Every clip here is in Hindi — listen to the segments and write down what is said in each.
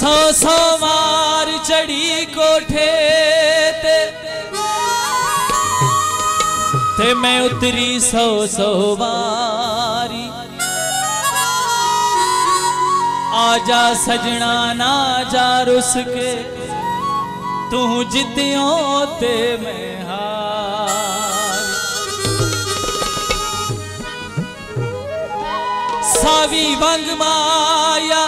सौ सौ मार चढ़ी कोठे ते मैं उतरी सौ सौ बारी। आजा सजना ना जा रुस के तू जितियों ते मैं हार। सावी बंग माया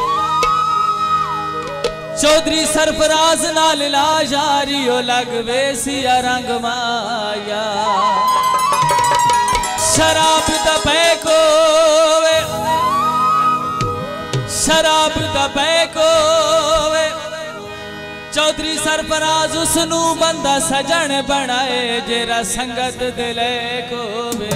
चौधरी सरफराज नाल लाजारी ओ लगवे सिया रंग माया। शराब दपे को शराब दपे को चौधरी सरफराज उसनू बंदा सजन बनाए जेरा संगत दिले को वे।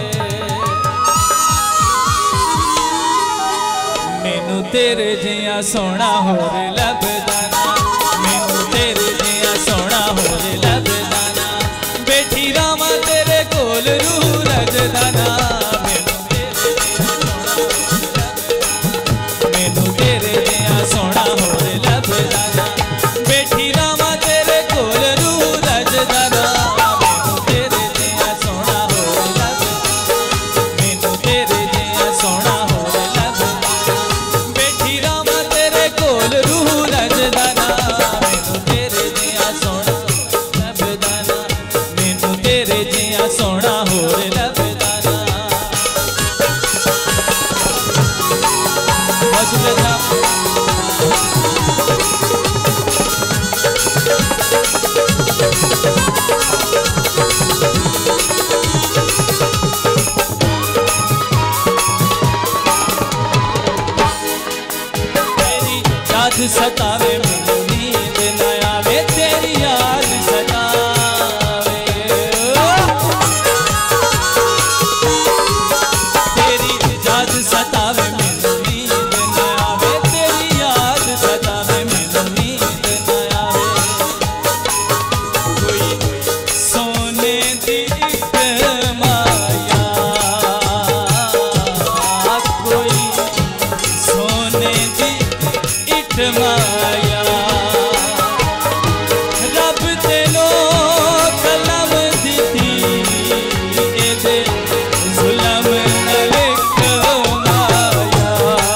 मैनू तेरे जिया सोना होर लभदा ना, मैनू तेरे जिया सोना होर लभदा ना। बैठी रामा तेरे कोल रूह रजदा ना, मैनू तेरे जिया सोना होर लभदा ना। बैठी रामा तेरे कोल रूह रजदा ना, मैनू तेरे जिया सोना होर लभदा, मैनू तेरे जिया सोना होर लभदा। बैठी रामा तेरे कोल रूह रजदा ना, मैनू तेरे जिया सोना लभदा ना, मैनू तेरे जिया सोना होर लभदा ना। बहुत शुक्रिया याद सतावे मैनू नींद न आवे, तेरी याद सतावे। तेरी याद सतावे मैनू नींद न आवे, तेरी याद सतावे मैनू नींद न आवे। कोई सोने दी इक माया, कोई सोने दी इट माया। रब तेनो कलम दिती एदे जुलम न लिख माया,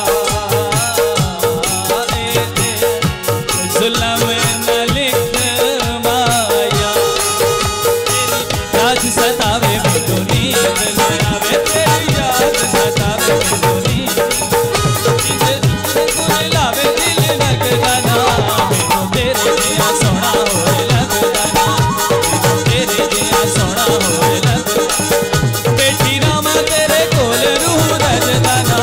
एदे जुलम न लिख माया। तेरी याद सतावे मैनू नींद न आवे, तेरी याद सतावे मैनू नींद लावे दिल लगदा ना, मैनू तेरे जिया सोना होर लगदा ना, मैनू तेरे जिया सोना होर लगदा। बैठी रामा तेरे कोल रूह रजदा ना,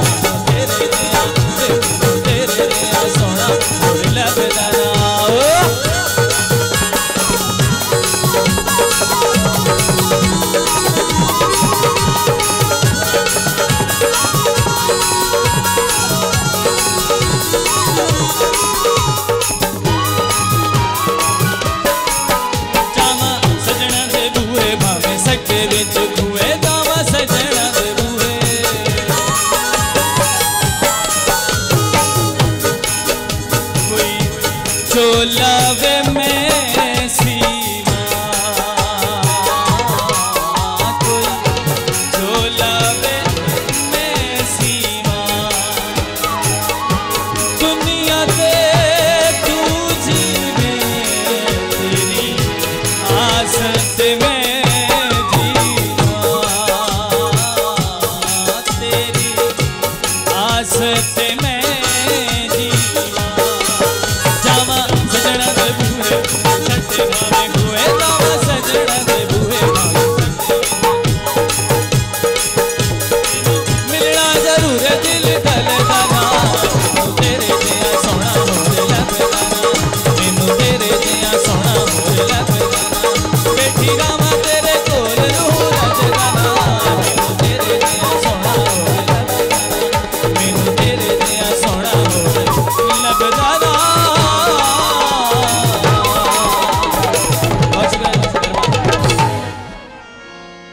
मैनू तेरे जिया सोना होर लगदा ना। जावा सजना दे बूहे भावे सके विच खूए, जावा सजना दे बूहे। कोई चोलावे मैं सीमा, कोई चोलावे मैं सीमा। दुनिया ते तू जीवे तेरी आस ते मैं जीवा, तेरी आस ते मैं जीवा। जावा सजना दे बूहे सच्चे भावे खूए, जावा सजना दे बूहे भावे सच्चे। मिलना जरूर दिल गलदा